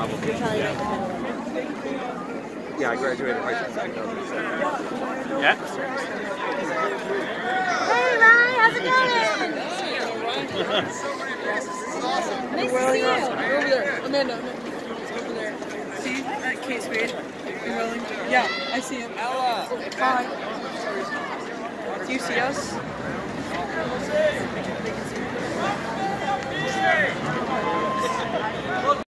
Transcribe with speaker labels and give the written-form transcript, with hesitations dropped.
Speaker 1: You're probably right.
Speaker 2: Yeah, I graduated high school in 2007.
Speaker 3: Yeah?
Speaker 1: Hey, Ryan, how's it going? Nice to see you.
Speaker 4: Over there. Amanda, over there. See that Kate Spade in Wellington? Yeah, I see him. Ella. Hi. Do you see us?